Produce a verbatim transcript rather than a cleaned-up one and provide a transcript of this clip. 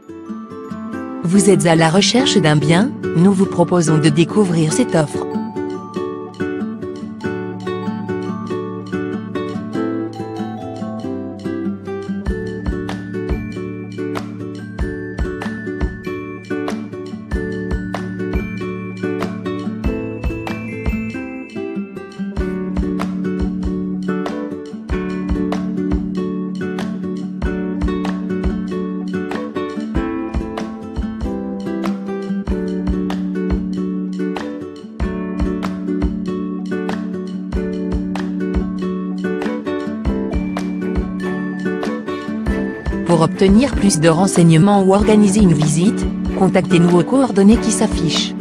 Vous êtes à la recherche d'un bien? Nous vous proposons de découvrir cette offre. Pour obtenir plus de renseignements ou organiser une visite, contactez-nous aux coordonnées qui s'affichent.